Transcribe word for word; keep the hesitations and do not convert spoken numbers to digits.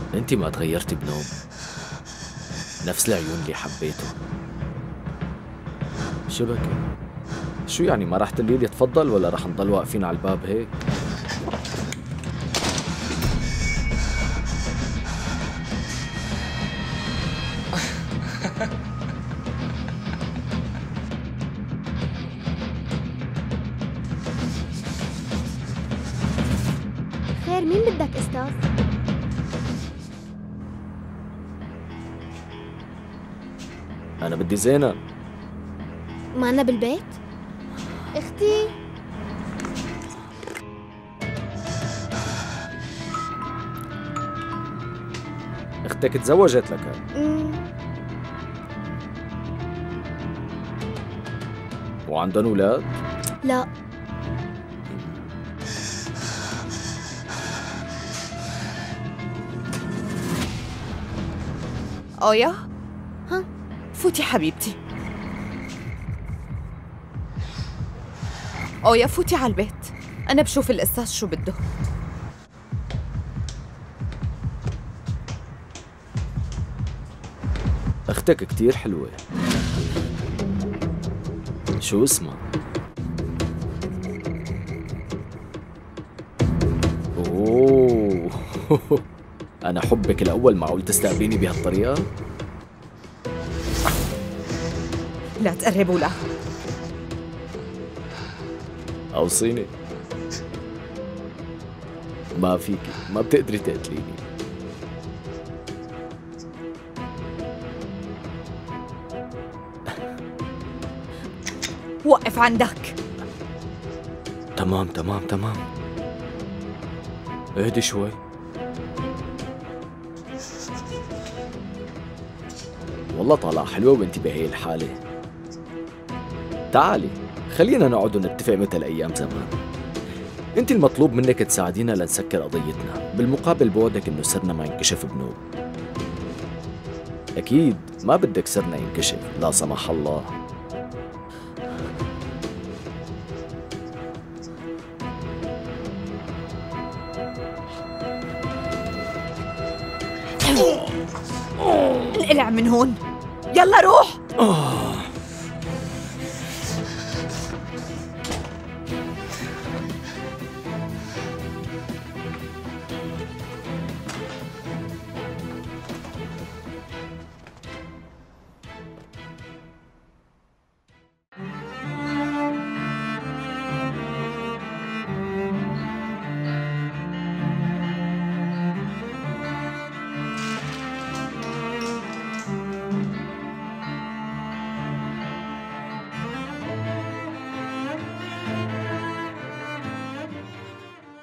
انت ما تغيرتي بنوب، نفس العيون اللي حبيته. شو لك؟ شو يعني ما راح تقولي لي تفضل ولا راح نضل واقفين على الباب هيك؟ خير، مين بدك استاذ؟ انا بدي زينب. ما أنا بالبيت؟ اختي اختك تزوجت لك؟ مم. وعندهم اولاد؟ لا. أويا؟ ها؟ فوتي حبيبتي. أويا فوتي على البيت، أنا بشوف الأستاذ شو بده. اختك كتير حلوة. شو اسمها؟ اوه انا حبك الاول، معقول تستقبليني بهالطريقة؟ لا تقربوا لا. اوصيني. ما فيكي، ما بتقدري تقتليني. وقف عندك. تمام تمام تمام، اهدي شوي. والله طالعة حلوة وانت بهي الحالة. تعالي خلينا نقعد ونتفق مثل أيام زمان. انت المطلوب منك تساعدينا لنسكر قضيتنا، بالمقابل بوعدك انه سرنا ما ينكشف بنوب. أكيد ما بدك سرنا ينكشف لا سمح الله. انقلع من هون، يلا روح.